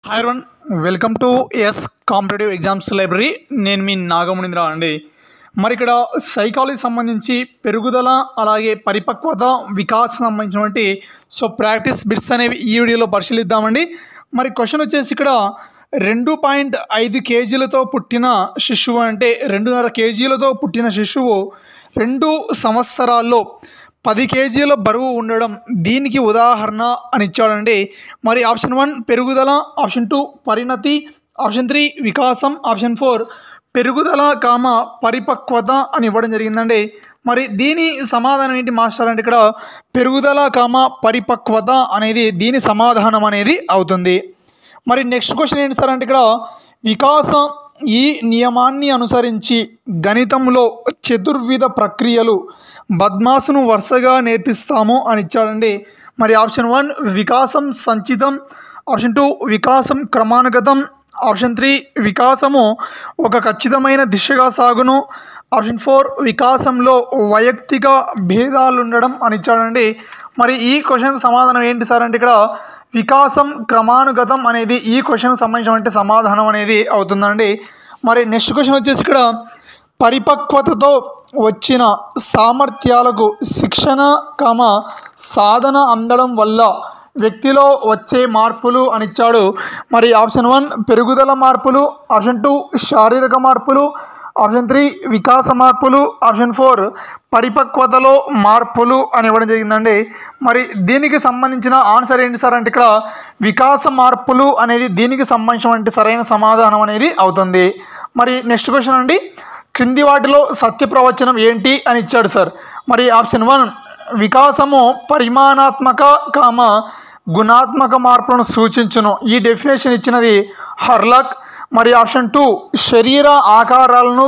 Hi everyone, welcome to S competitive exams library. నేను మీ నాగమునింద్ర అండి. మరి ఇక్కడ సైకాలజీ సంబంధించి పెరుగుదల అలాగే పరిపక్వత వికాసం సంబంధించినటువంటి ప్రాక్టీస్ బిట్స్ అనేవి ఈ వీడియోలో పరిశీలిద్దామండి. మరి క్వశ్చన్ వచ్చేసి ఇక్కడ 2.5 కేజీలతో పుట్టిన శిశువు అంటే 2.5 కేజీలతో పుట్టిన శిశువు 2 సంవత్సరాల్లో 10 కేజీల బరువు ఉండడం దీనికి ఉదాహరణ అని ఇచ్చాడండి. మరి ఆప్షన్ 1 పెరుగుదల, ఆప్షన్ 2 పరిణతి, ఆప్షన్ 3 వికాసం, ఆప్షన్ 4 పెరుగుదల పరిపక్వత అని ఇవ్వడం జరిగిందండి. మరి దీని సమాధానం ఏంటి మాస్టర్ అంటే ఇక్కడ పెరుగుదల పరిపక్వత అనేది దీని సమాధానం అనేది అవుతుంది. మరి నెక్స్ట్ క్వశ్చన్ ఏంటి సార్ అంటే ఇక్కడ వికాసం ఈ నియమాన్ని అనుసరించి గణితంలో చతుర్విధ ప్రక్రియలు బద్మాసును వరుసగా నేర్పిస్తాము అని ఇచ్చాడండి. మరి ఆప్షన్ 1 వికాసం సంచితం, ఆప్షన్ 2 వికాసం క్రమానుగతం, ఆప్షన్ 3 వికాసము ఒక ఖచ్చితమైన దిశగా సాగును, ఆప్షన్ 4 వికాసంలో వైయక్తిక భేదాలు ఉండడం అని ఇచ్చాడండి. మరి ఈ క్వశ్చన్కి సమాధానం ఏంటి సార్ అంటే ఇక్కడ వికాసం క్రమానుగతం అనేది ఈ క్వశ్చన్కి సంబంధించిన సమాధానం అనేది అవుతుందండి. మరి నెక్స్ట్ క్వశ్చన్ వచ్చేసి ఇక్కడ పరిపక్వతతో వచ్చిన సామర్థ్యాలకు శిక్షణ సాధన అందడం వల్ల వ్యక్తిలో వచ్చే మార్పులు అని ఇచ్చాడు. మరి ఆప్షన్ 1 పెరుగుదల మార్పులు, ఆప్షన్ 2 శారీరక మార్పులు, ఆప్షన్ 3 వికాస మార్పులు, ఆప్షన్ 4 పరిపక్వతలో మార్పులు అని ఇవ్వడం జరిగిందండి. మరి దీనికి సంబంధించిన ఆన్సర్ ఏంటి సార్ అంటే ఇక్కడ వికాస మార్పులు అనేది దీనికి సంబంధించిన సరైన సమాధానం అనేది అవుతుంది. మరి నెక్స్ట్ క్వశ్చన్ అండి, క్రింది వాటిలో సత్య ప్రవచనం ఏంటి అని ఇచ్చాడు సార్. మరి ఆప్షన్ 1 వికాసము పరిమాణాత్మక గుణాత్మక మార్పులను సూచించును. ఈ డెఫినేషన్ ఇచ్చినది హర్లాక్. మరి ఆప్షన్ 2 శరీర ఆకారాలను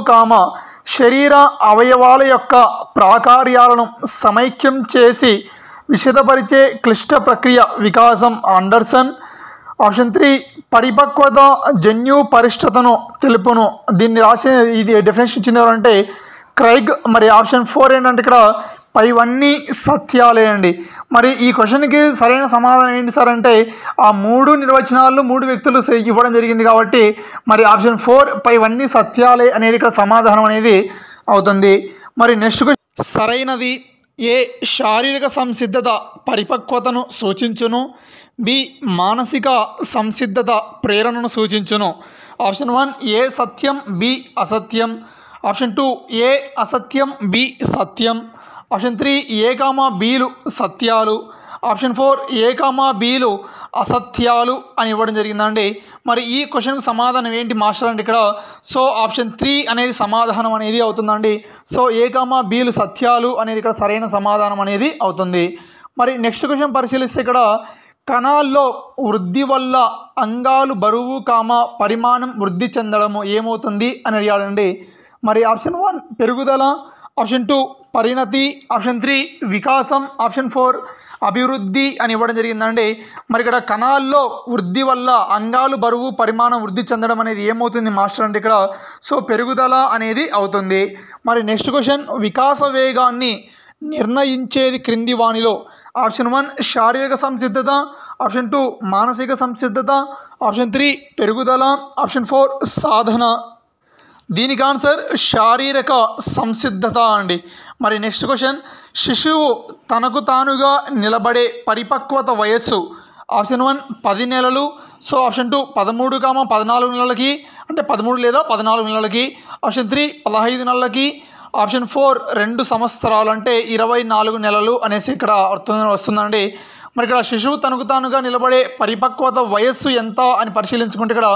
శరీర అవయవాల యొక్క ప్రాకార్యాలను సమైక్యం చేసి విశదపరిచే క్లిష్ట ప్రక్రియ వికాసం ఆండర్సన్. ఆప్షన్ 3 పరిపక్వత జన్యు పరిష్టతను తెలుపును. దీన్ని రాసే ఇది డెఫినేషన్ ఇచ్చింది ఎవరంటే క్రైగ్. మరి ఆప్షన్ 4 ఏంటంటే ఇక్కడ పైవన్నీ సత్యాలే అండి. మరి ఈ క్వశ్చన్కి సరైన సమాధానం ఏంటి సార్ అంటే ఆ 3 నిర్వచనాలు 3 వ్యక్తులు ఇవ్వడం జరిగింది కాబట్టి మరి ఆప్షన్ 4 పైవన్నీ సత్యాలే అనేది ఇక్కడ సమాధానం అనేది అవుతుంది. మరి నెక్స్ట్ క్వశ్చన్ సరైనది ఏ శారీరక సంసిద్ధత పరిపక్వతను సూచించును, బి మానసిక సంసిద్ధత ప్రేరణను సూచించును. ఆప్షన్ 1 ఏ సత్యం బి అసత్యం, ఆప్షన్ 2 ఏ అసత్యం బి సత్యం, ఆప్షన్ 3 ఏ బీలు సత్యాలు, ఆప్షన్ 4 ఏ బీలు అసత్యాలు అని ఇవ్వడం జరిగిందండి. మరి ఈ క్వశ్చన్కి సమాధానం ఏంటి మాస్టర్ అంటే ఇక్కడ ఆప్షన్ 3 అనేది సమాధానం అనేది అవుతుందండి. ఏ బీలు సత్యాలు అనేది ఇక్కడ సరైన సమాధానం అనేది అవుతుంది. మరి నెక్స్ట్ క్వశ్చన్ పరిశీలిస్తే ఇక్కడ కణాల్లో వృద్ధి వల్ల అంగాలు బరువు పరిమాణం వృద్ధి చెందడము ఏమవుతుంది అని అడిగాడండి. మరి ఆప్షన్ 1 పెరుగుదల, ఆప్షన్ 2 పరిణతి, ఆప్షన్ 3 వికాసం, ఆప్షన్ 4 అభివృద్ధి అని ఇవ్వడం జరిగిందండి. మరి ఇక్కడ కణాల్లో వృద్ధి వల్ల అంగాలు బరువు పరిమాణం వృద్ధి చెందడం అనేది ఏమవుతుంది మాస్టర్ అంటే ఇక్కడ పెరుగుదల అనేది అవుతుంది. మరి నెక్స్ట్ క్వశ్చన్ వికాస వేగాన్ని నిర్ణయించేది క్రింది వానిలో ఆప్షన్ 1 శారీరక సంసిద్ధత, ఆప్షన్ 2 మానసిక సంసిద్ధత, ఆప్షన్ 3 పెరుగుదల, ఆప్షన్ 4 సాధన. దీనికి ఆన్సర్ శారీరక సంసిద్ధత అండి. మరి నెక్స్ట్ క్వశ్చన్ శిశువు తనకు తానుగా నిలబడే పరిపక్వత వయస్సు ఆప్షన్ 1 10 నెలలు, ఆప్షన్ 2 13 14 నెలలకి అంటే 13 లేదా 14 నెలలకి, ఆప్షన్ 3 15 నెలలకి, ఆప్షన్ 4 2 సంవత్సరాలు అంటే 24 నెలలు అనేసి ఇక్కడ వస్తుందండి. మరి ఇక్కడ శిశువు తనకు తానుగా నిలబడే పరిపక్వత వయస్సు ఎంత అని పరిశీలించుకుంటే ఇక్కడ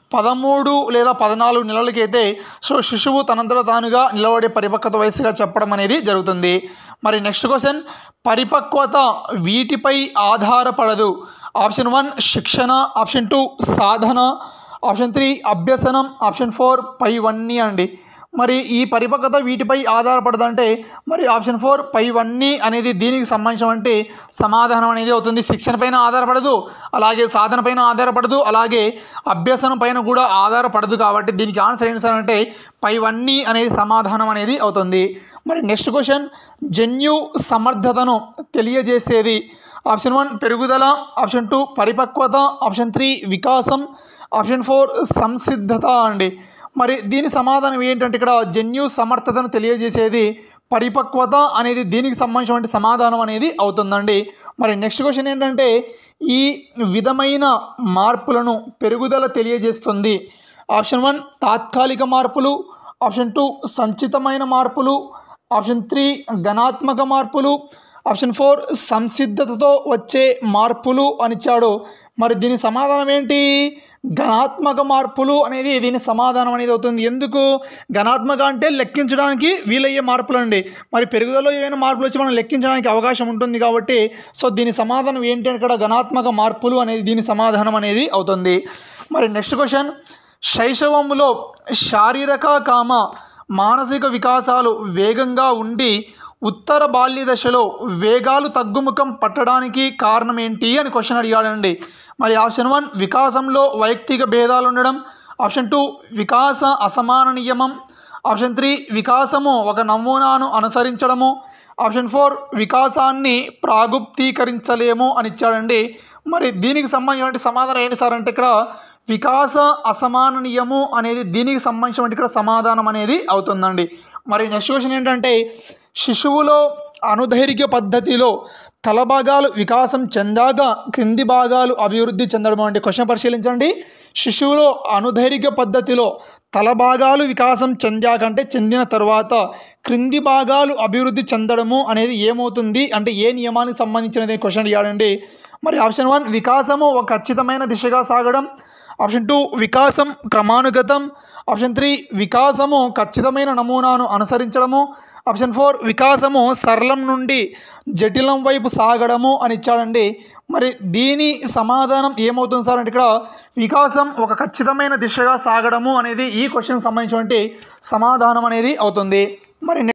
13 లేదా 14 నెలలకి అయితే శిశువు తనంతట తానుగా నిలబడే పరిపక్వత వయస్సుగా చెప్పడం అనేది జరుగుతుంది. మరి నెక్స్ట్ క్వశ్చన్ పరిపక్వత వీటిపై ఆధారపడదు. ఆప్షన్ 1 శిక్షణ, ఆప్షన్ 2 సాధన, ఆప్షన్ 3 అభ్యసనం, ఆప్షన్ 4 పైవన్నీ అండి. మరి ఈ పరిపక్వత వీటిపై ఆధారపడదంటే మరి ఆప్షన్ 4 పైవన్నీ అనేది దీనికి సంబంధించిన సమాధానం అనేది అవుతుంది. శిక్షణ పైన ఆధారపడదు, అలాగే సాధన పైన ఆధారపడదు, అలాగే అభ్యసనం పైన కూడా ఆధారపడదు. కాబట్టి దీనికి ఆన్సర్ ఏంటి సార్ అంటే పైవన్నీ అనేది సమాధానం అనేది అవుతుంది. మరి నెక్స్ట్ క్వశ్చన్ జన్యు సమర్థతను తెలియజేసేది ఆప్షన్ 1 పెరుగుదల, ఆప్షన్ 2 పరిపక్వత, ఆప్షన్ 3 వికాసం, ఆప్షన్ 4 సంసిద్ధత అండి. మరి దీని సమాధానం ఏంటంటే ఇక్కడ జన్యు సమర్థతను తెలియజేసేది పరిపక్వత అనేది దీనికి సంబంధించిన సమాధానం అనేది అవుతుందండి. మరి నెక్స్ట్ క్వశ్చన్ ఏంటంటే ఈ విధమైన మార్పులను పెరుగుదల తెలియజేస్తుంది. ఆప్షన్ 1 తాత్కాలిక మార్పులు, ఆప్షన్ 2 సంచితమైన మార్పులు, ఆప్షన్ 3 ఘనాత్మక మార్పులు, ఆప్షన్ 4 సంసిద్ధతతో వచ్చే మార్పులు అని ఇచ్చాడు. మరి దీని సమాధానం ఏంటి? ఘనాత్మక మార్పులు అనేది దీని సమాధానం అనేది అవుతుంది. ఎందుకు ఘనాత్మక అంటే లెక్కించడానికి వీలయ్యే మార్పులు అండి. మరి పెరుగుదలలో ఏమైనా మార్పులు వచ్చి మనం లెక్కించడానికి అవకాశం ఉంటుంది కాబట్టి సో దీని సమాధానం ఏంటి అంటే ఇక్కడ ఘనాత్మక మార్పులు అనేది దీని సమాధానం అనేది అవుతుంది. మరి నెక్స్ట్ క్వశ్చన్, శైశవంలో శారీరక మానసిక వికాసాలు వేగంగా ఉండి ఉత్తర బాల్య దశలో వేగాలు తగ్గుముఖం పట్టడానికి కారణం ఏంటి అని క్వశ్చన్ అడిగాడండి. మరి ఆప్షన్ 1 వికాసంలో వైయక్తిక భేదాలు ఉండడం, ఆప్షన్ 2 వికాస అసమాన నియమం, ఆప్షన్ 3 వికాసము ఒక నమూనాను అనుసరించడము, ఆప్షన్ 4 వికాసాన్ని ప్రాగుప్తీకరించలేము అని ఇచ్చాడండి. మరి దీనికి సంబంధించిన సమాధానం ఏంటి సార్ అంటే ఇక్కడ వికాస అసమాన నియమం అనేది దీనికి సంబంధించిన ఇక్కడ సమాధానం అనేది అవుతుందండి. మరి నెక్స్ట్ క్వశ్చన్ ఏంటంటే శిశువులో అనుదైర్ఘ్య పద్ధతిలో తల భాగాలు వికాసం చెందాక క్రింది భాగాలు అభివృద్ధి చెందడం అంటే క్వశ్చన్ పరిశీలించండి. శిశువులో అనుదైర్ఘ్య పద్ధతిలో తల భాగాలు వికాసం చెందాక అంటే చెందిన తర్వాత క్రింది భాగాలు అభివృద్ధి చెందడము అనేది ఏమవుతుంది అంటే ఏ నియమానికి సంబంధించినది క్వశ్చన్ అడిగాడండి. మరి ఆప్షన్ 1 వికాసము ఒక ఖచ్చితమైన దిశగా సాగడం, ఆప్షన్ 2 వికాసం క్రమానుగతం, ఆప్షన్ 3 వికాసము ఖచ్చితమైన నమూనాను అనుసరించడము, ఆప్షన్ 4 వికాసము సరళం నుండి జటిలం వైపు సాగడము అని ఇచ్చాడండి. మరి దీని సమాధానం ఏమవుతుంది సార్ అంటే ఇక్కడ వికాసం ఒక ఖచ్చితమైన దిశగా సాగడము అనేది ఈ క్వశ్చన్కి సంబంధించినటువంటి సమాధానం అనేది అవుతుంది. మరి